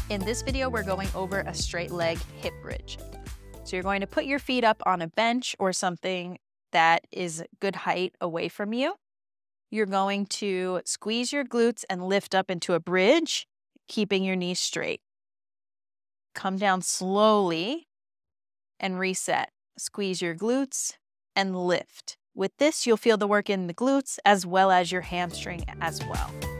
In this video, we're going over a straight leg hip bridge. So you're going to put your feet up on a bench or something that is good height away from you. You're going to squeeze your glutes and lift up into a bridge, keeping your knees straight. Come down slowly and reset. Squeeze your glutes and lift. With this, you'll feel the work in the glutes as well as your hamstring as well.